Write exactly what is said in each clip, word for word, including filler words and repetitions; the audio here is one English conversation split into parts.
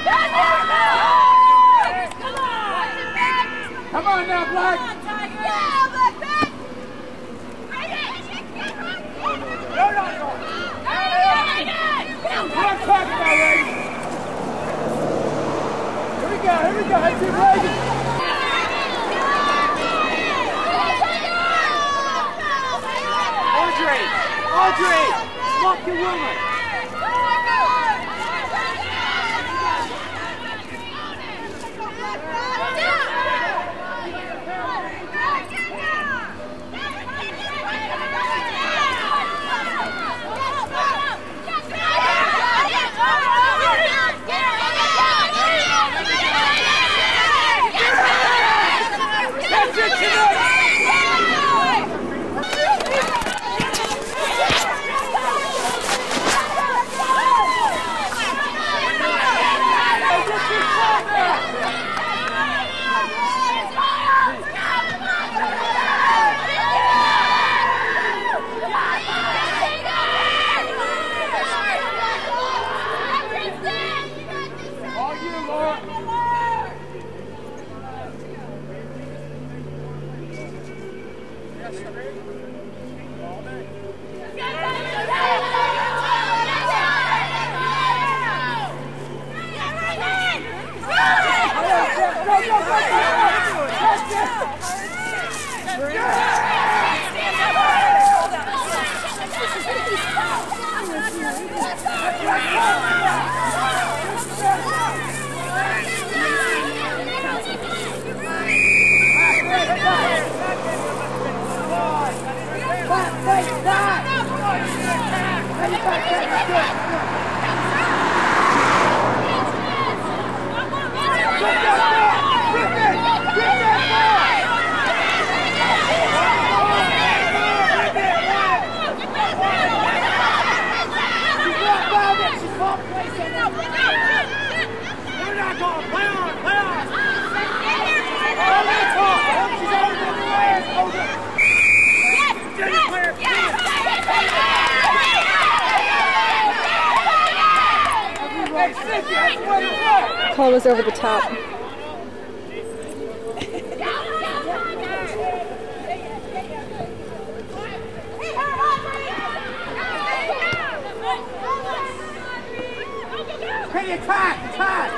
Come on now, Black! Yeah, Black man! Bring it! No, no, no! What I'm talking about, ladies! Here we go, here we go, let's see Reagan! Audrey! Audrey! Lock your woman! Call was over the top. Hey, attack! Attack!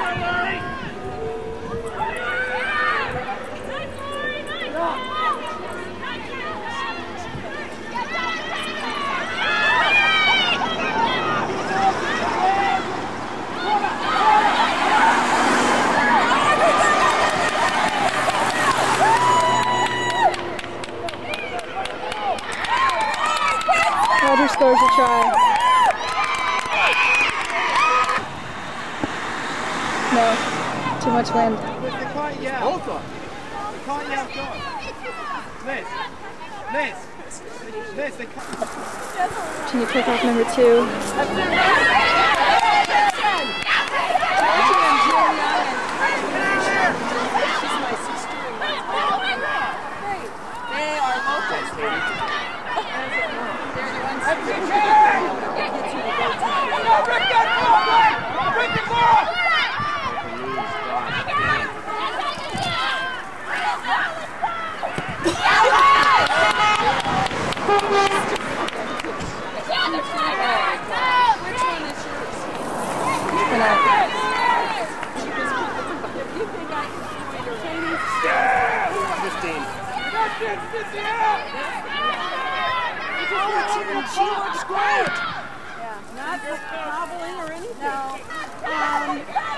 Roger scores a try. No, too much wind. They can't yell. Hold on. They can't yell, go on. Liz. Liz. Liz, they can't. Can you pick off number two? They are local. She looks great. Yeah, not hobbling or anything. No. Um,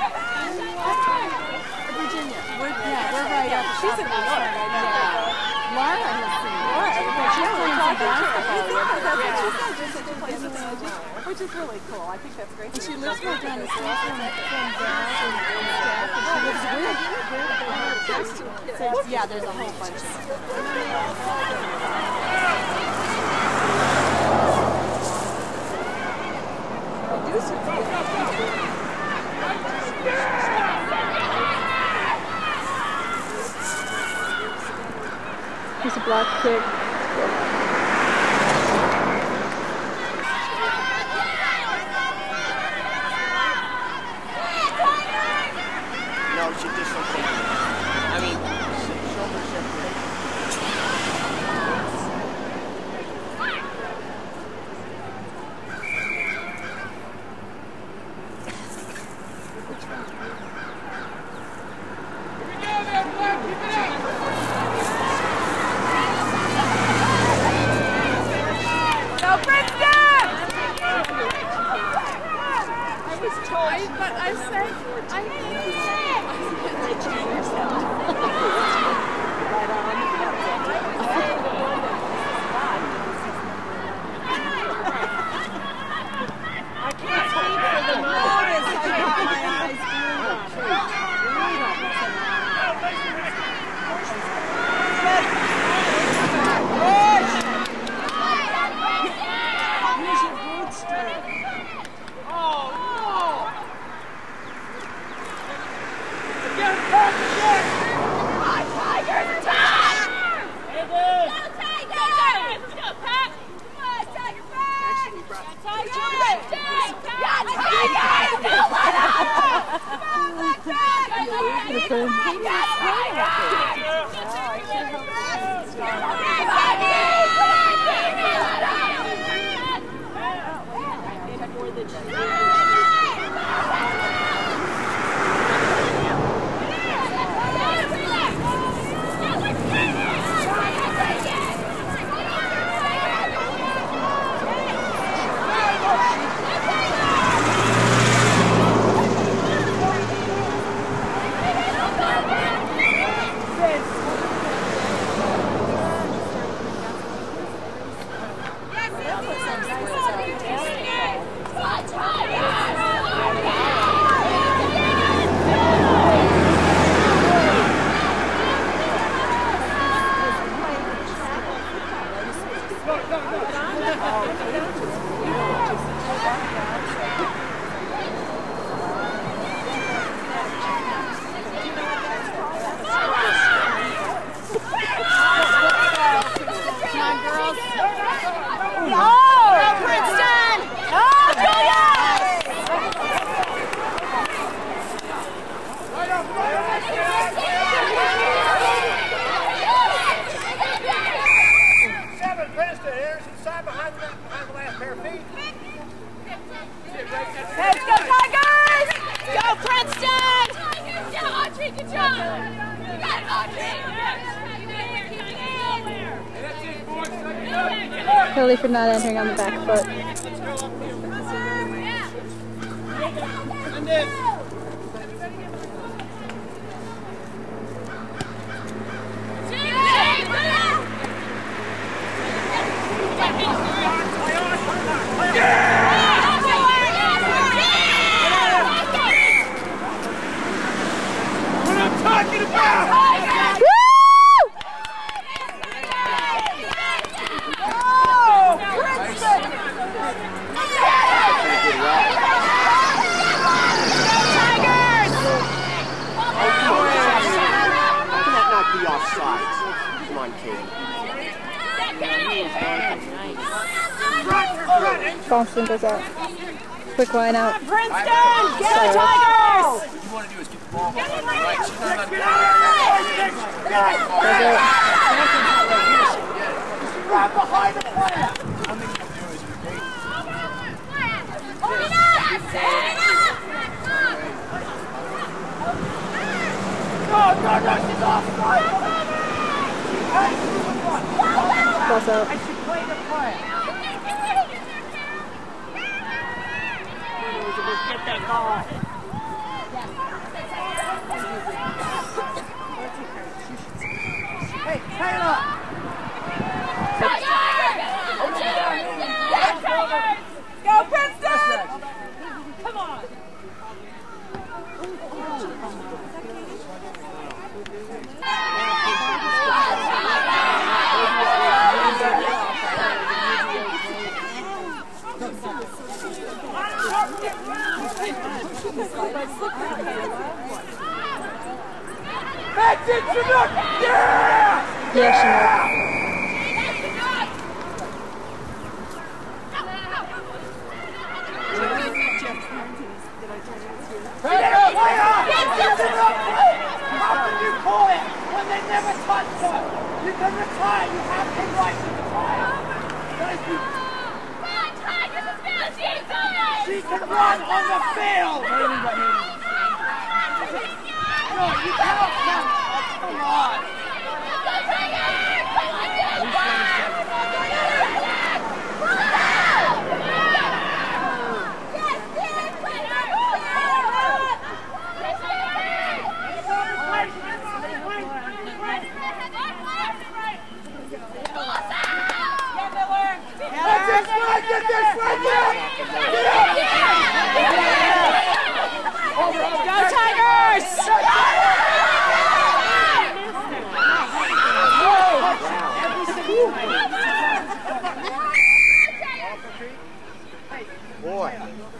Virginia. We're, yeah, we're right up. She's in New York. Yeah. Laura has seen Laura. She's playing some basketball. That's what she said. Just that she plays with Magic, which is really cool. I think that's great. And she lives right down the street from from Dallas and stuff. And she lives with So yeah, there's a whole bunch of them. Here's a block kick. I, but I said, I think you said. Right on the I can't speak for the notice. I got my eyes glued on it. Use your boot strength. Oh, no! Again, back again! Come on, Tigers, attack! Hey, dude! Go, Tigers! Let's go, Pat! Come on, Tiger, back! Tigers! Yeah, Tigers! Go, let up! Come on, back, back! Okay. Seven, Princeton. Here's inside behind the, behind the last pair of feet. Let's go, Tigers! Go, Princeton! Go, Audrey, good job! You got it, Audrey! Penalty for not entering on the back foot. What I'm talking about! Come on, Katie. Boston goes out. Quick line out. Princeton, get the Tigers! What you want to do is get the ball right. She's not on the Right behind the player! One thing you'll do is you take No, no, no, she's offside! Ball's out. I should play the play. Get that ball. Hey, Taylor! Go, Princeton! Come on! That's it, Chinook! Yeah! Yeah, Chinook. Play on! Play on! How can you call it when they never touch her? You can retire. You have the right to retire. Thank you. She can run on the field. No, you cannot come. Oh, come on.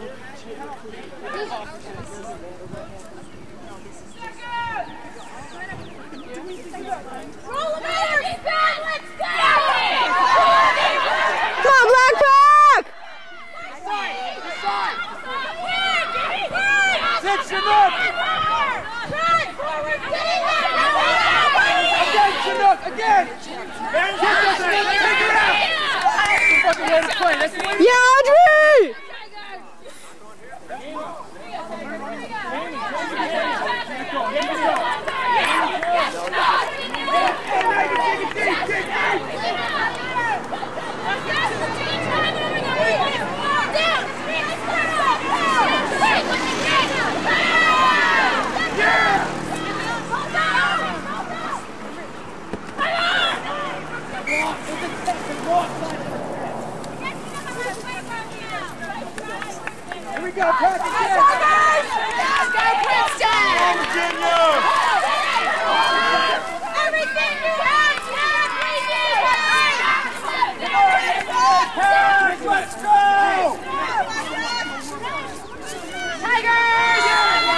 Here we go, practice it! Let's go, Princeton! Everything you have, Tigers, let's go! Tigers!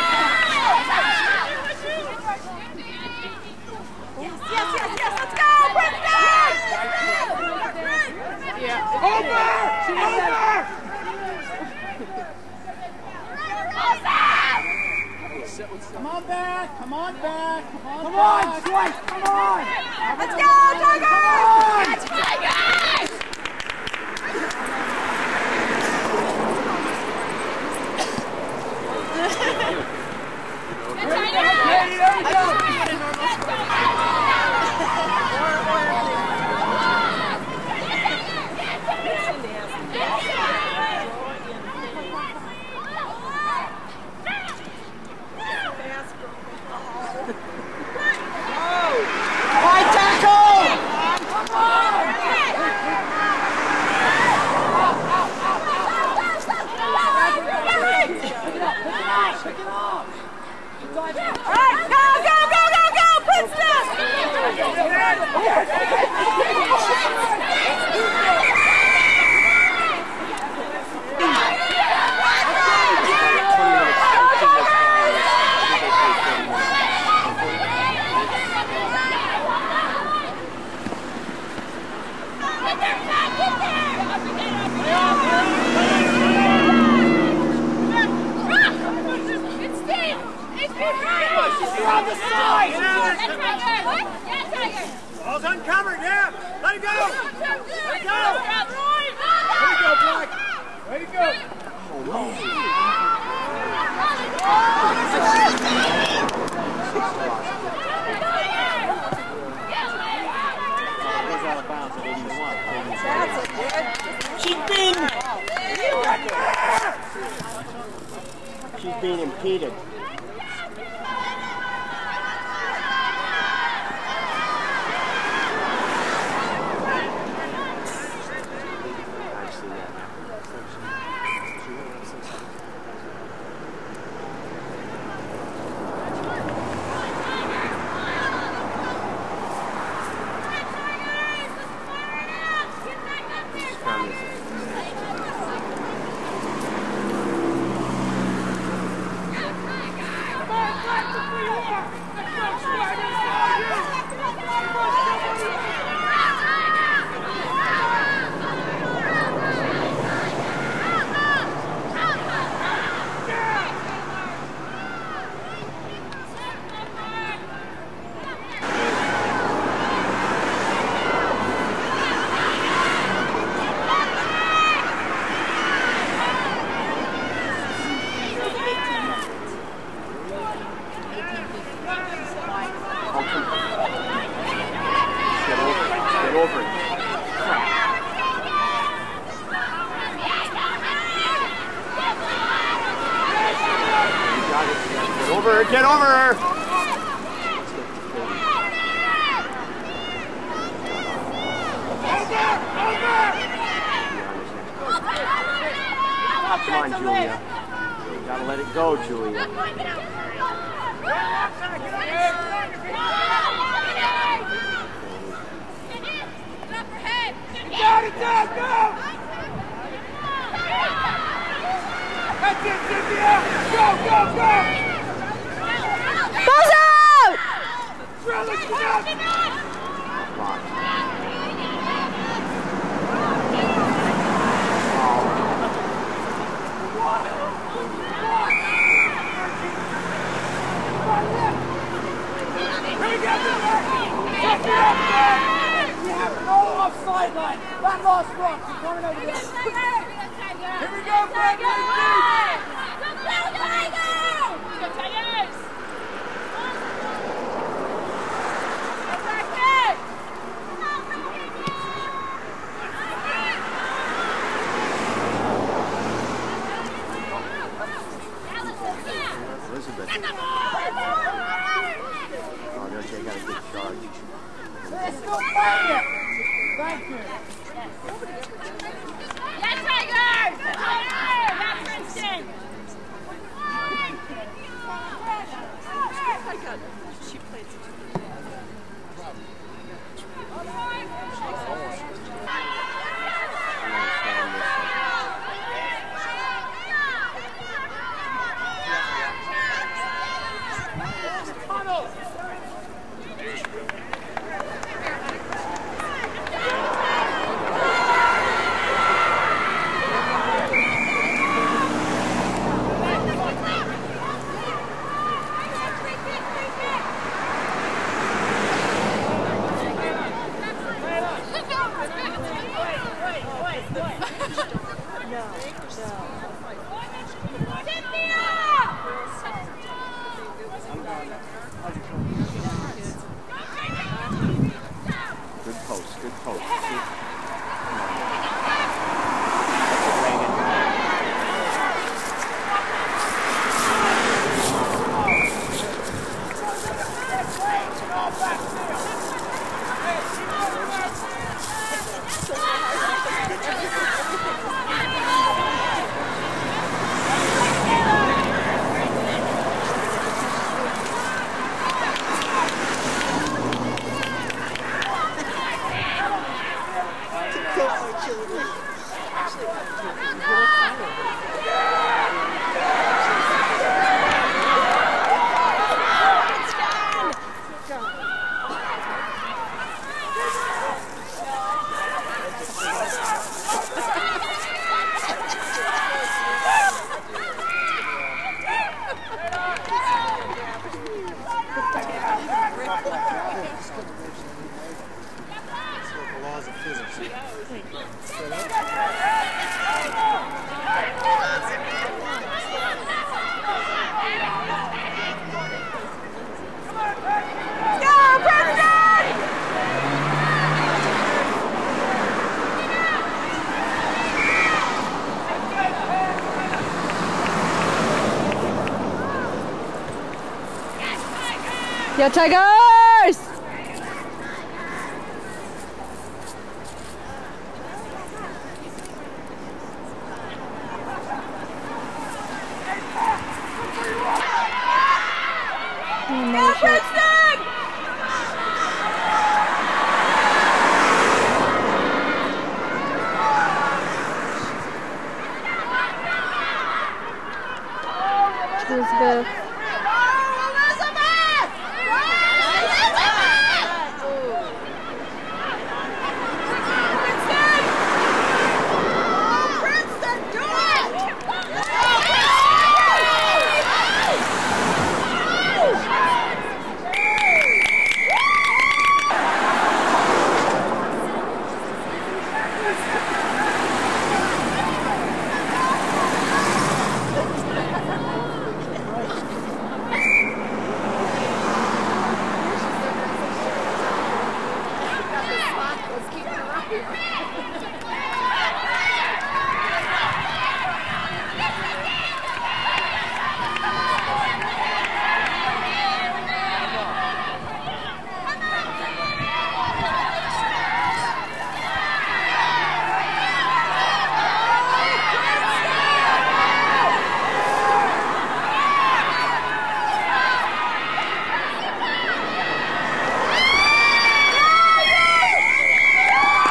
Yes, yes, yes, yes, let's go, Princeton! Yeah. Over! Over! Come on back! Come on back! Come on, come on, Swipe! Come on! Let's go, Tigers! Tigers! On the side! Ball's uncovered, yeah! Let it go! Let it go! Way to go, Black! Way to go! She's being... She's being impeded. Get over her! Come on, Julia. You gotta let it go, Julia. Got it, go, go! That's it, Cynthia! Go, go, go! Balls out! Trellis, get up! We have no offside line. That last rock is coming over there. Here we go, Brad. Elizabeth. Oh, they'll take out a good charge. They're still playing it. Thank you. Yeah, Tigers! Yeah, Princeton! She played such a Good post, good post. Yeah, Tigers! Go, Princeton! Elizabeth.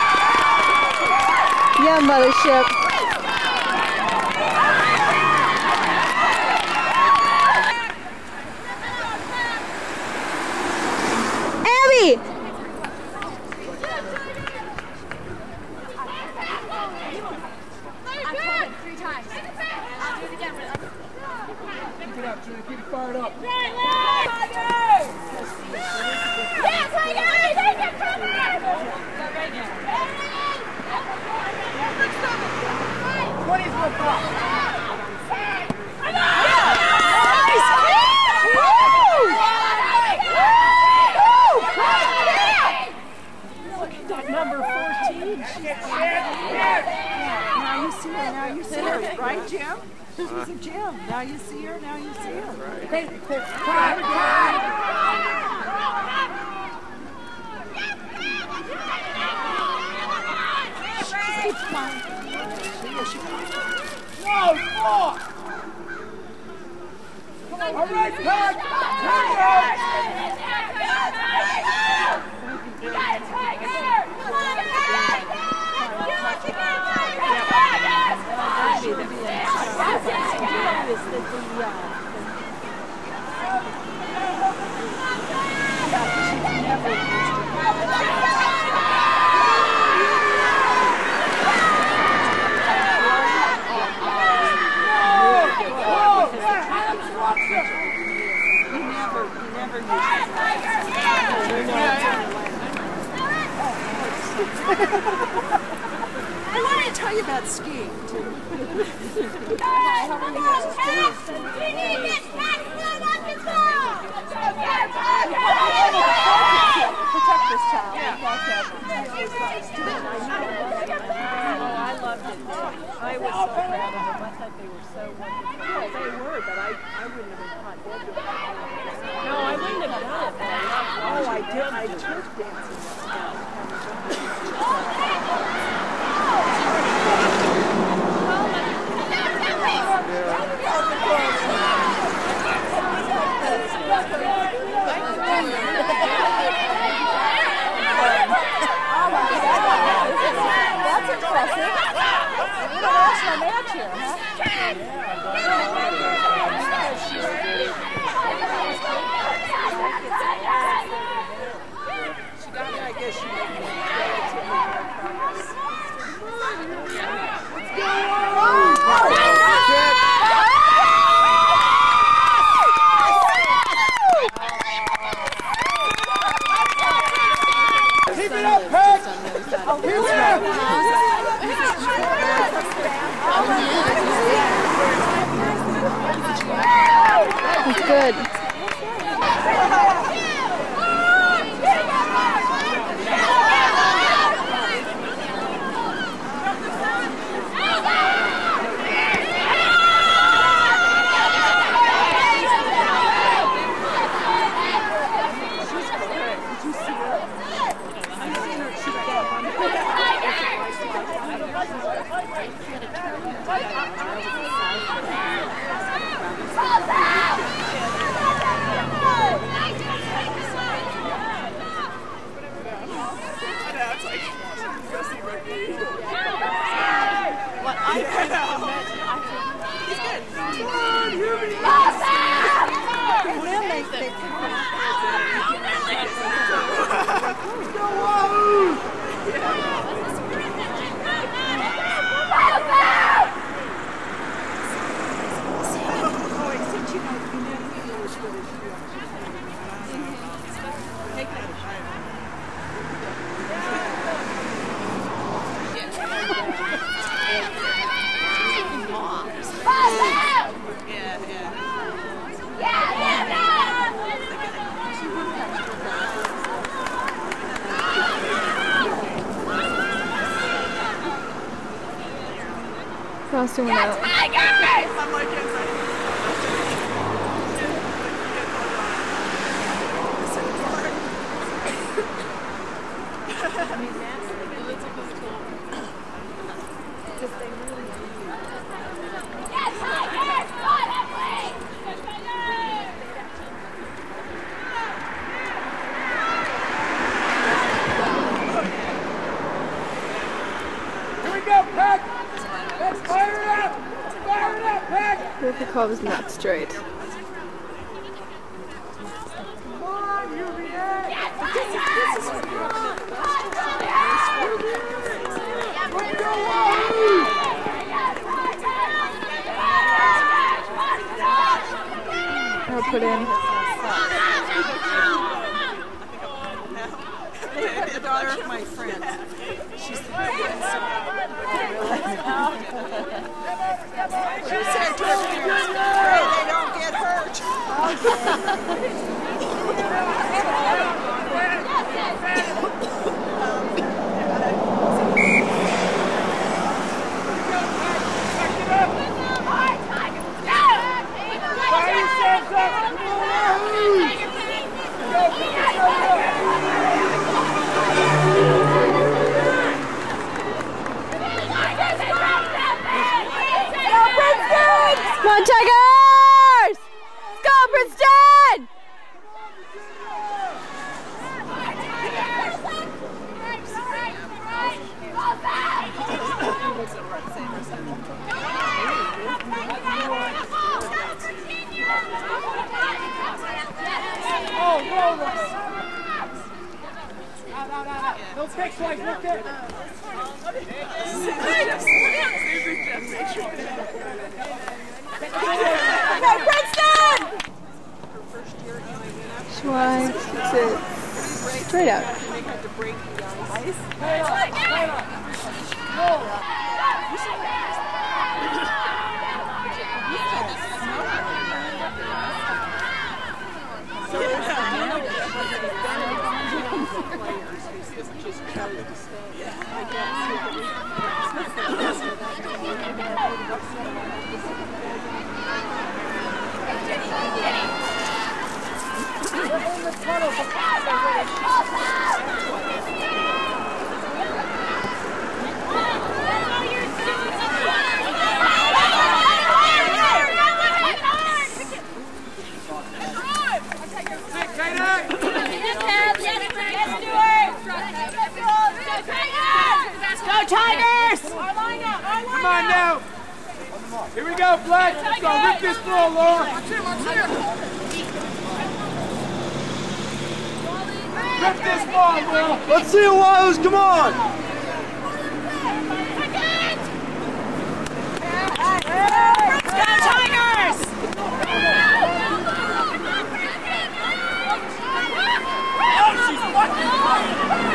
Yeah, mothership. it up, Julie. Keep it fired up. Right, left! Yeah, Tiger! Take it, come on! twenty's real tough. Number fourteen. Now you see her, now you see her, right, Jim? She's a Jim. Now you see her, now you see her. Hey, hey, time, time. Keep flying. No, four. All right, Pat. I want to tell you about skiing, too. Protect this child. Yeah. Oh, I loved it. I was so proud of them. I thought they were so wonderful. Well, they were, but I, I wouldn't have been caught dead with them. No, I wouldn't have done it. Oh, I did. I took dancing. That's impressive. International match here, huh? She got it, I guess she made relatively more progress. Let's go! Keep it up, Pat! Keep it up! That's good. Frosty went out. The call was not straight. Come on, U V A! Let's go, to put in. The daughter of my friend. She's the biggest. She said to her parents, pray they don't get hurt. Come on, Tigers! Let's go, Princeton! Oh, roll this. No, no, no, no. No fix like look there. Okay, Princeton! Schweig, sit. Straight out. They had to break the ice. Tigers! Come on now. Here we go, Black. Let's go. Rip this ball, Laura. Watch here, watch here. Rip this ball, Laura. Let's see it, Wiles. Come on. Go Tigers! Oh, she's fucking fighting.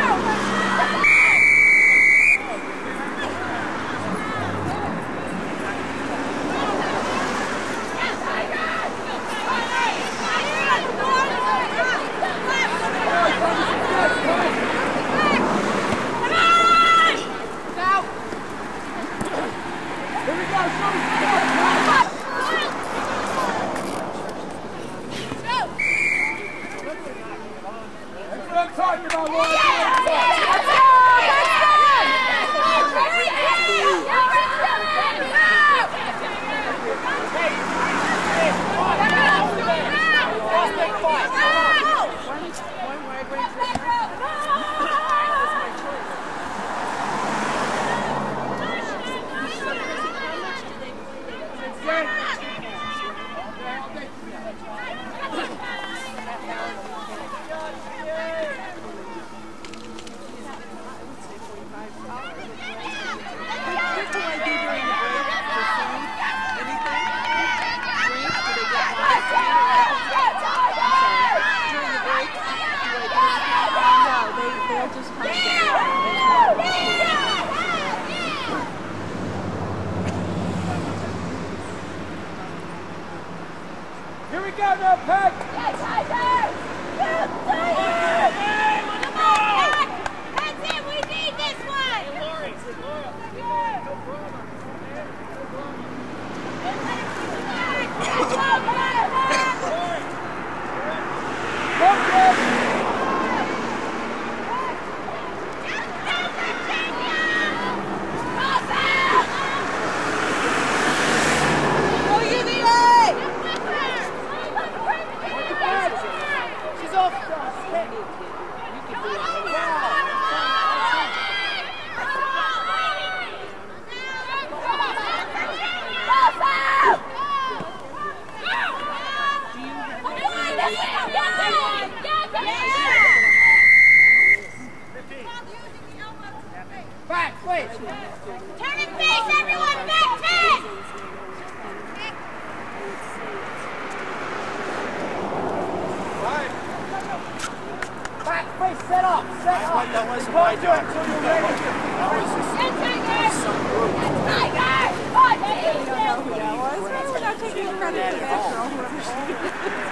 Here we go now, Pat. Yes, Tigers! Go Tigers! Come on, Pat! That's it, we need this one! Hey, Lori, Laura. No problem. Go U V A! She's off. up, set up. That wasn't Don't my do it job. until you're ready. That was just some group. You don't know who that was? We're not taking credit for that girl, whoever she is.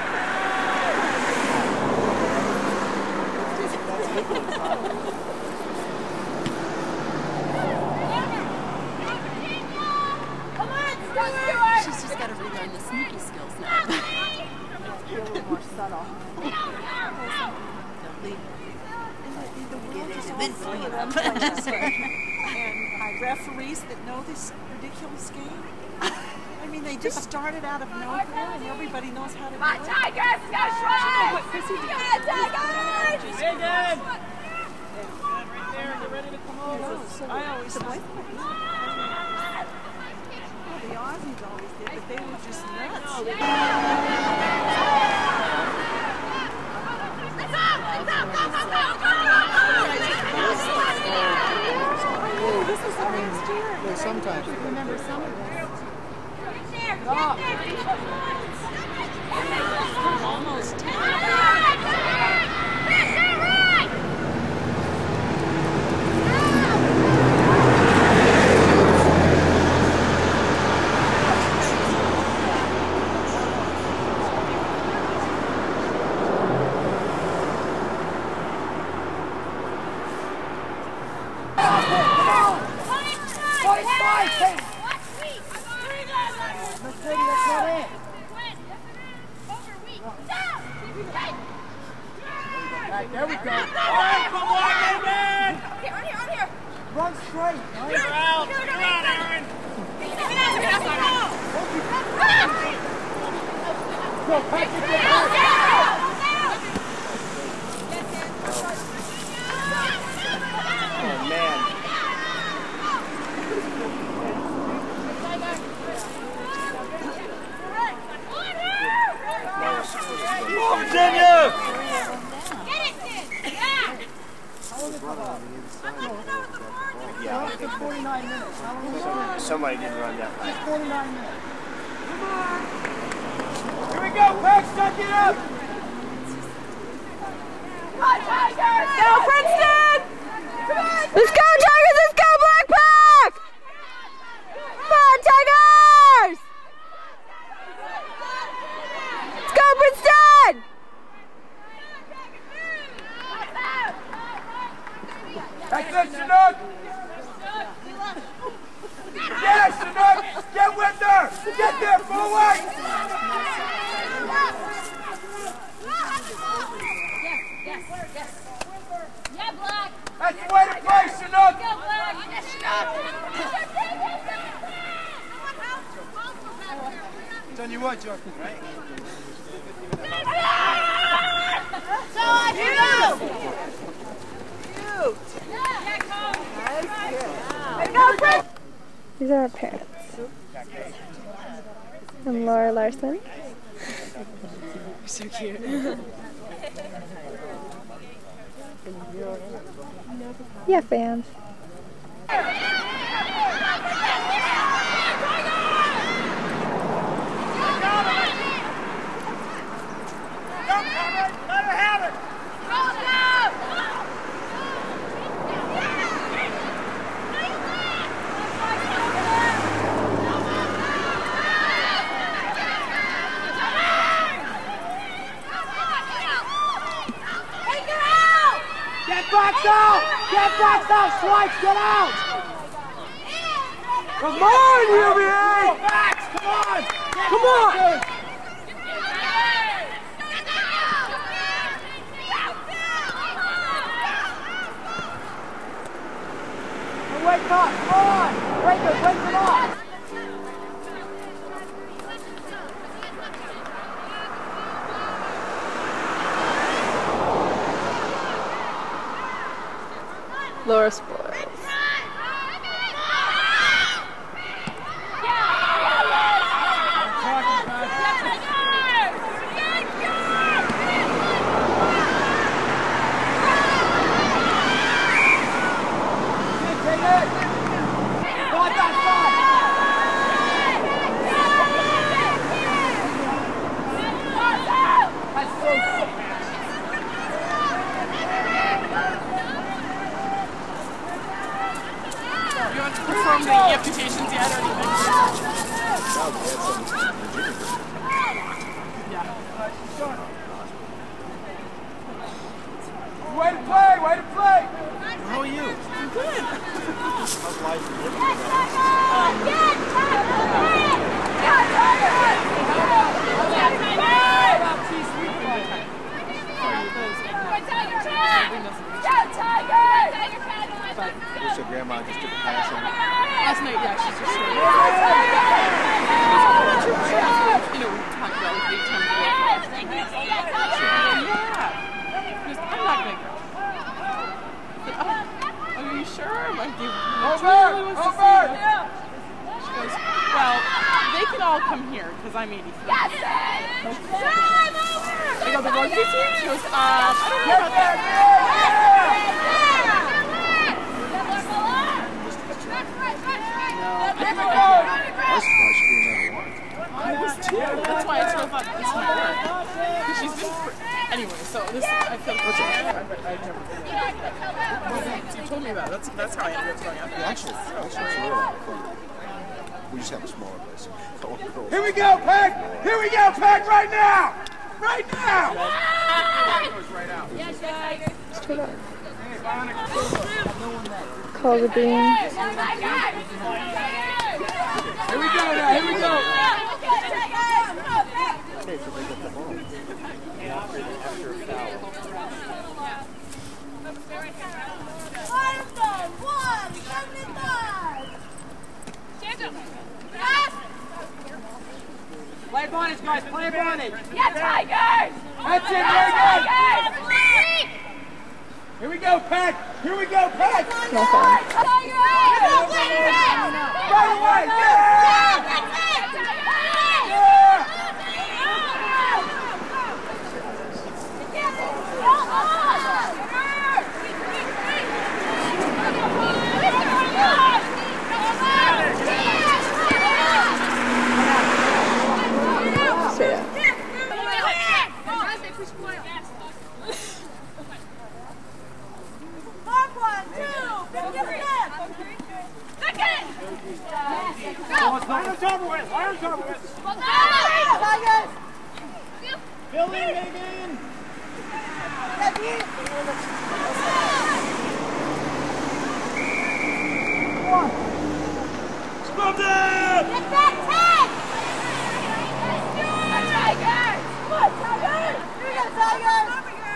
She's just got to relearn the sneaky skills now. Be a little more subtle. And referees that know this ridiculous game. I mean, they just started out of nowhere, and everybody knows how to do it. Tigers, go Shrek! Go Tigers! Hey, Dad! Right there, get ready to come over. I always thought the Aussies always did, but they were just nuts. This is the last year. Yeah, sometimes. I remember some of this. Almost ten. There we go. All right, come on, man! Here, on here, on here. Run straight. Right? You're out. You're out, Aaron. Go, Patrick, get back. Oh, man. Virginia! Yeah, it's forty-nine minutes. How long is it? Somebody didn't run that high. forty-nine minutes. Here we go, Pax, it up! Go, Princeton! Let's go, Tigers! Let's go, Black Pack! Come on, Tigers! Let's go, Princeton! That's it, Chinook! Get it, Chinook! Get with her! Get there, forward! Yeah, Black. That's the way to play, Chinook! Go, Black. Yes, It's on your what, Jordan? Right? So on you go. These are our parents. I'm Laura Larson. So cute. Yeah, fans. Let her have it! Get back out! Get back out, Swipes! Get out! Come on, U V A! Max, come on! Come on! Wake up! Come on! Wake up! Wake them up! Laura spoils. because I'm eighty-three. Yes, I go, the rugby team? She goes, um, I don't know about that. I was too. That's why it's so fun. It's hard. Because she's been. Anyway, so this. I feel. What's up? I've never been. You told me about it. That's, that's how I ended up going out there. Actually, actually, it's really a lot of fun. We just have a smaller place. Here we go, Peg! Here we go, Peg, right now! Right now! Yes, Tigers. Straight up. Call the beam. Here we go now, here we go! Play advantage, guys, play advantage! Yeah, Tigers! That's it, very good! Here we go, Peg! Here we go, Peg! No fun. Right away! Yeah! Straight up. Iron's over with! Iron's over with! Billy, Megan! Come on! Scrub them! Get back, Ted! Tigers! Come on, Tigers! Here we go, Tigers!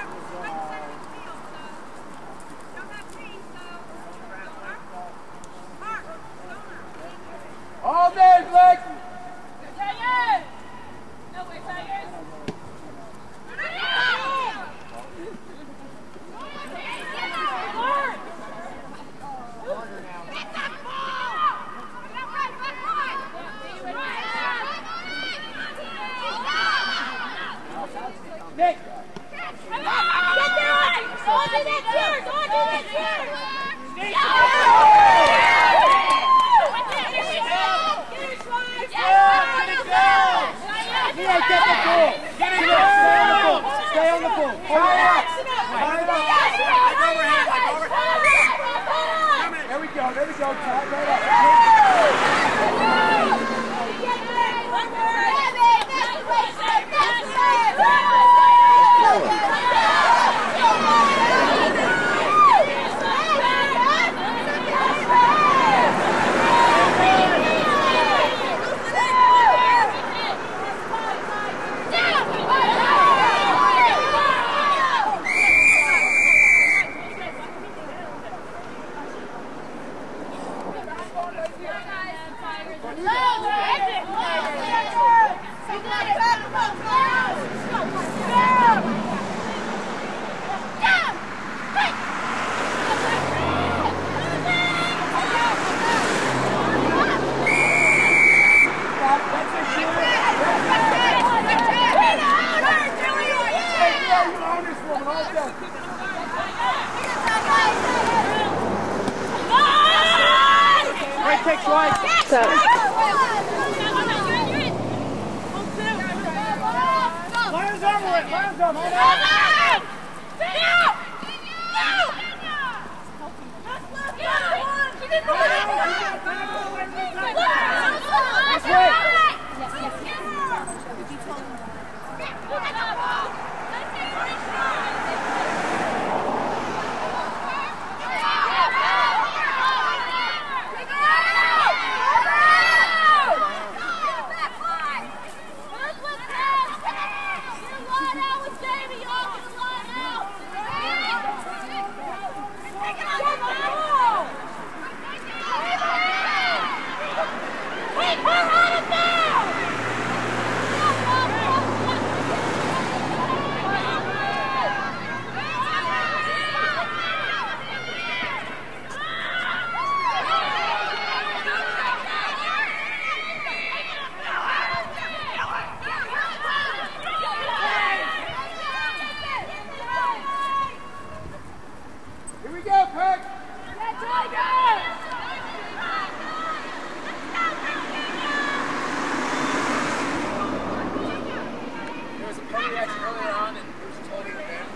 All day, Blake! Tigers! No way, Tigers! Nick! Get there! On to that chair! On to that chair! Get the ball! Get it there! Stay on the ball! Stay on the ball! Hold it up! There we go, there we go, Todd. Right up. Great kick, Troy. So. Lions over it! Lions over it! reaction earlier on and it was totally advantage.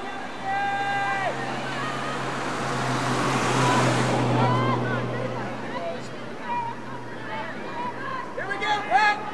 Here we go, Pat!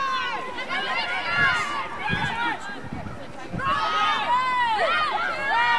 Go!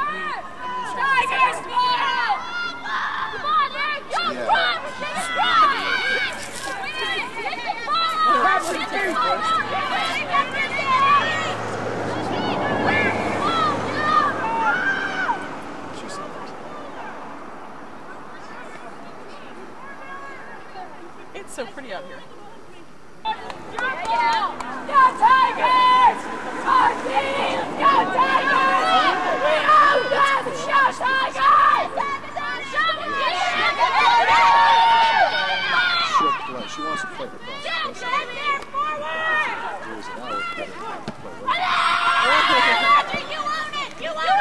Tigers, go! Come on, Eric, go! Yeah. Run! Get it, run! Get the ball! Get the ball! It's so pretty out here. Go Tigers! Go team! Go Tigers! We all got the shot, Tigers! She wants to play her cross. Get there, forward! You own it! You own it!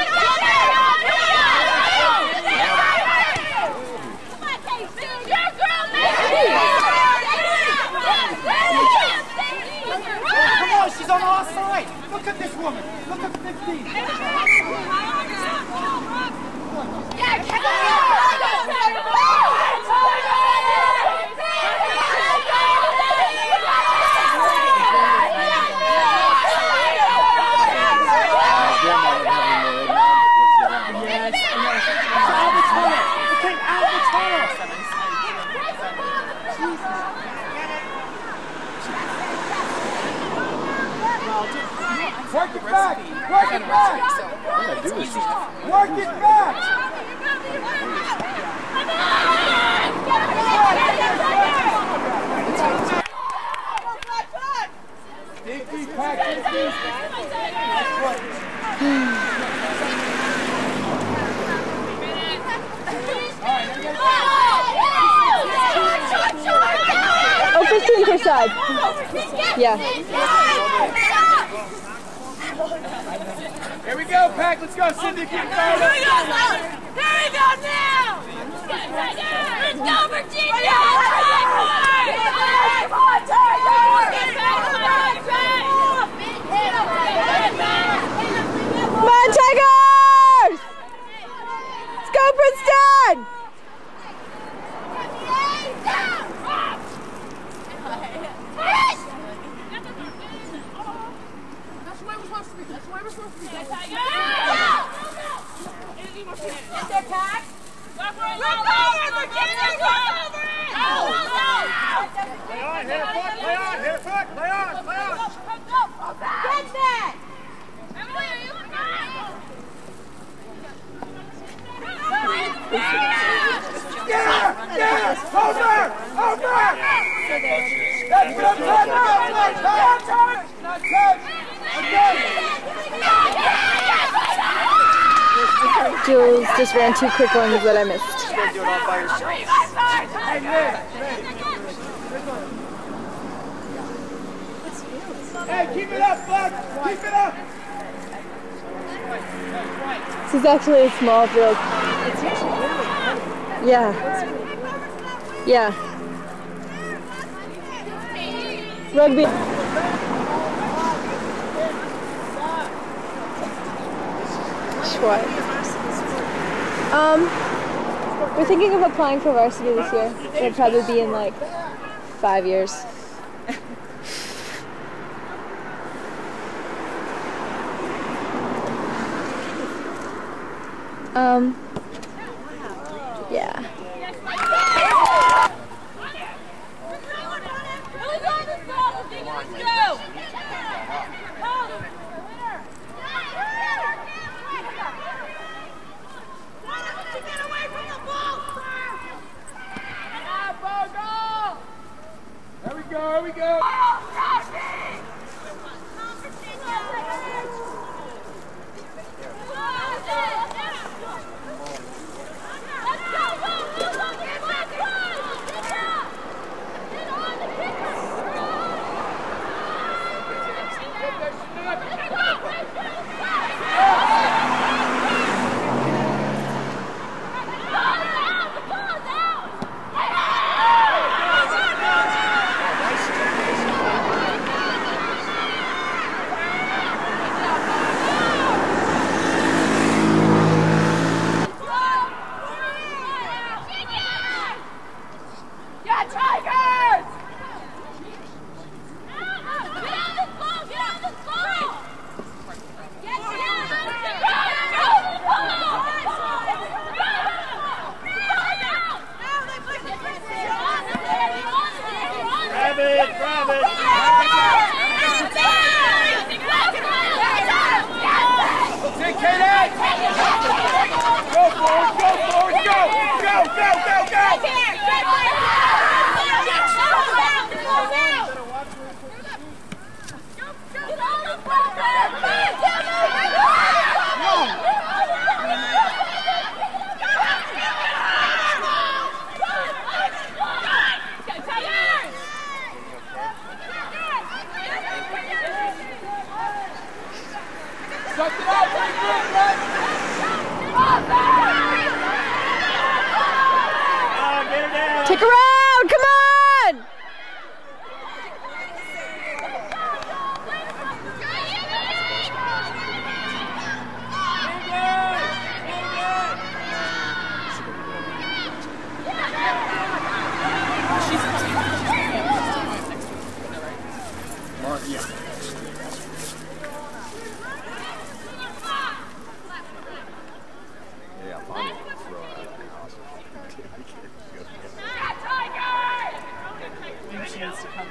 Come on, Casey! Your girl, man! Come on, she's on our side. Look at this woman. Look at fifteen. Yeah, come on! Work it back! Work it back! Work it back! Dig deep, Pack, dig deep. Oh, fifteen per side. Yeah. Here we go, Pack. Let's go, Cindy. Keep going. Here we go, Here we go now! Let's go, Virginia! Come on, Come on, Tigers! Let's go, Princeton! That's the way we're supposed to be. That's the way we're supposed to be. Get there, Pack. Look over, Virginia! Look over it! Go, go, go! Play on, hit a foot, play on, hit a foot, play on, play on. Get that! Emily, you look good! Get her! Get her! Over! Over! That's good! Not touch! Not touch! Again! Jules just ran two quick ones that I missed. She's gonna do it all by herself. Hey, Liz! Hey, keep it up, bud! Keep it up! This is actually a small field. It's usually really funny. Yeah. Yeah. Rugby. What? Um, we're thinking of applying for varsity this year. It'll probably be in like five years. um, yeah. Let's go! There we go, here we go.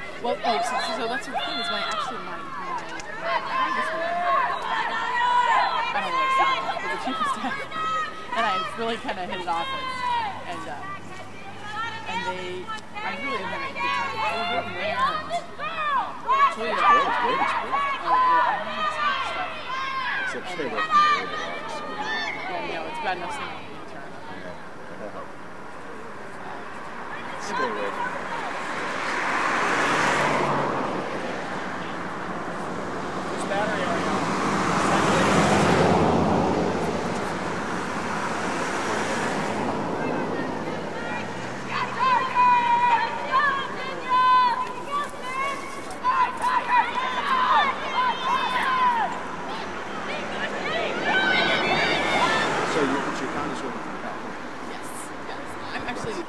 Well, oh, so, so that's the thing is my actually my my practice I don't know what it's with the chief of staff, and I really kind of hit it off, and and, uh, and they I really have a good time. They were working there. And, so yeah, It's great, it's great, it's great. Oh, yeah, Except stay away from the old blocks. yeah, no, it's bad enough seeing it on the intern. Stay away from it. Which battery are you on? So you, it's your congresswoman from California. Yes, yes. I'm actually.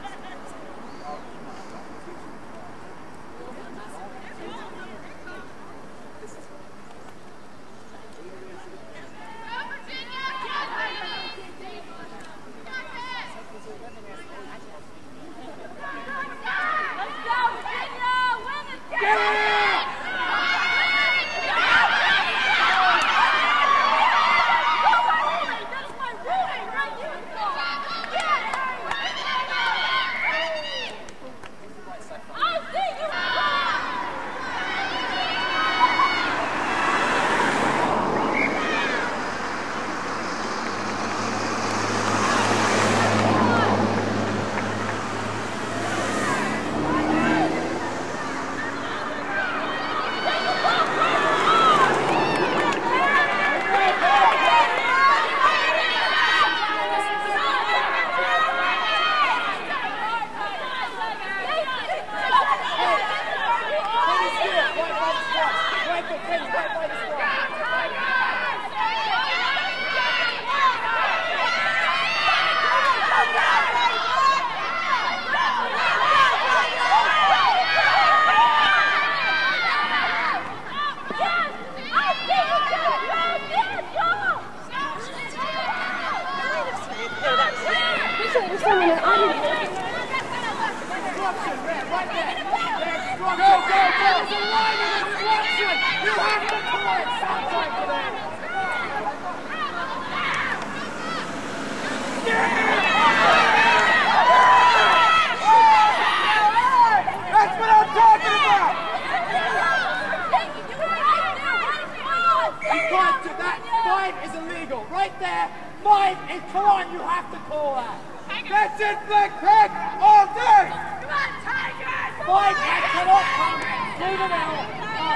That's it, Black Crack, all day! Come on, Tigers! Fight and cannot come! Leave it out!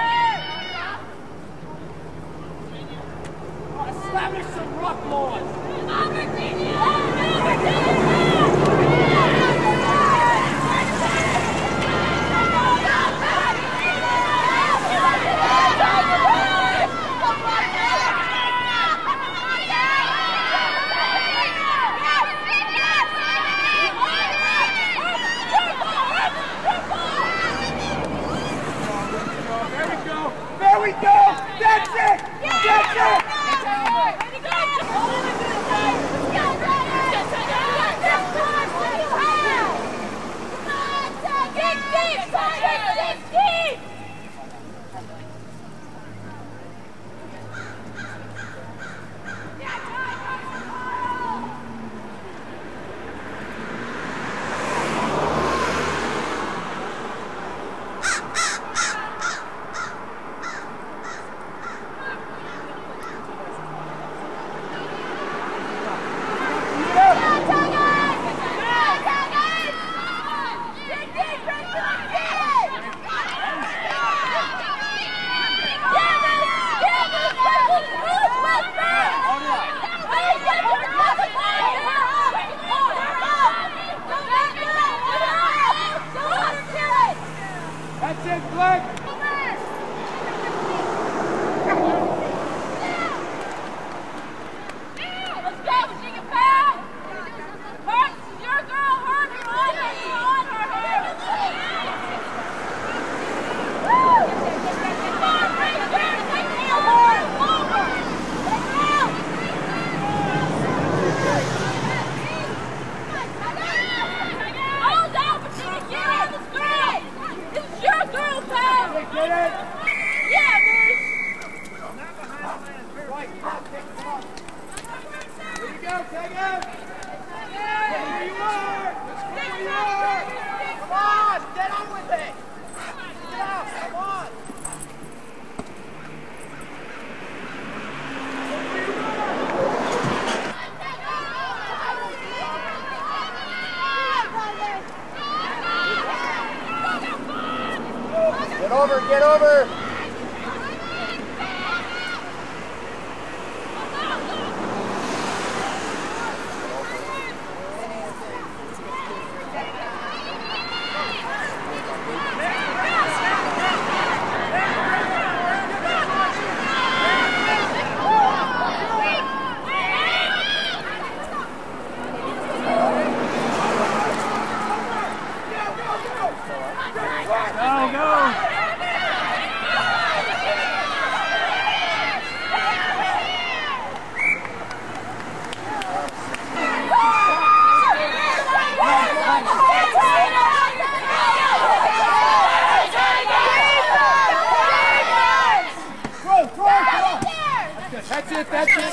Oh, establish some rock laws! Come on, Virginia! There we go! That's it! That's it! tag out. There you are. There you are. Come on, get on with it. Get out, come on. Get over, get over. Go, go. That's it, that's it.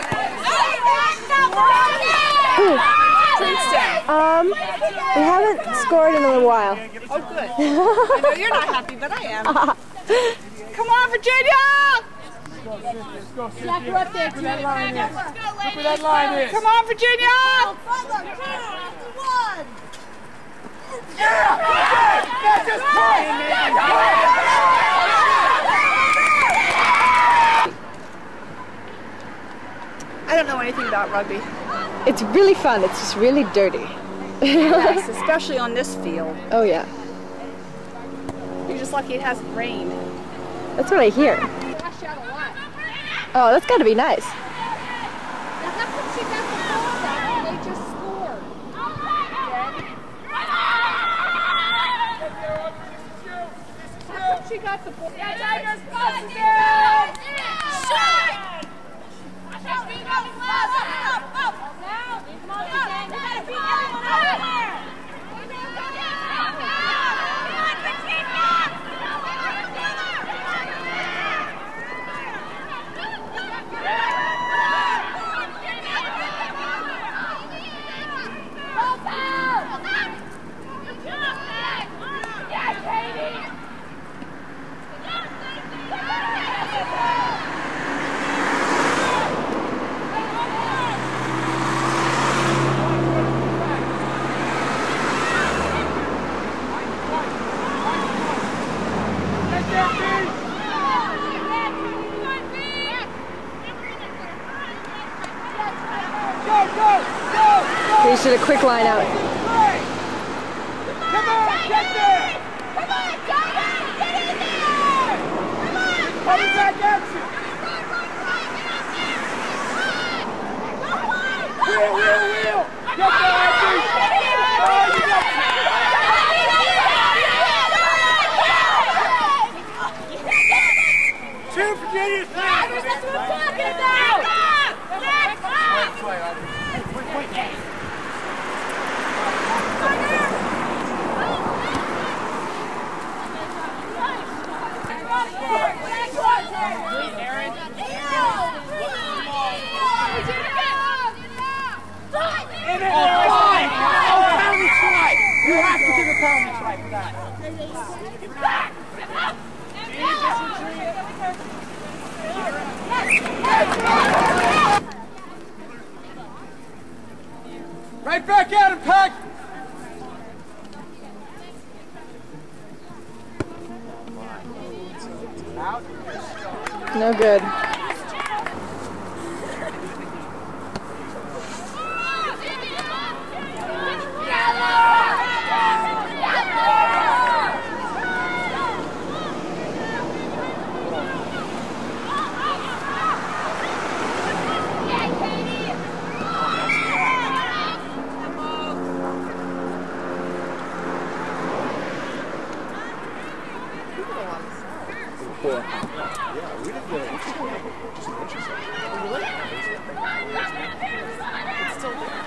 Princeton. Um, we haven't scored in a little while. Oh, good. I know you're not happy, but I am. Come on, Virginia! Let's go, Cynthia. Let's go, Cynthia. Look where that line is. Look where that line is. Come on, Virginia! Yeah! That's just I don't know anything about rugby. It's really fun. It's just really dirty. Yes, especially on this field. Oh yeah. You're just lucky it hasn't rained. That's what I hear. Oh, that's gotta be nice. She got the ball. Yeah, Tigers, pass it! Shot! They should have quick line out. Come on, get there! Come on, Tigers! Get in there! Come on! Coming back at you! Wheel, wheel, wheel! Get there, Andy! Oh, you got two Virginia! Tigers, that's what I'm talking about! You have to give a penalty try for that. Right back at him, Peck. No good. Yeah, we didn't get it. We just got just an inch or so. We were late. It's still there.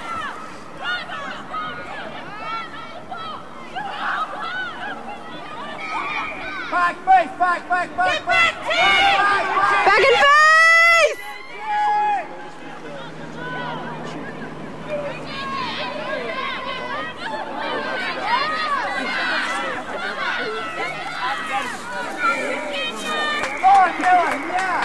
Back, back, back, back, back, back, back, Back in face! Dylan, yeah.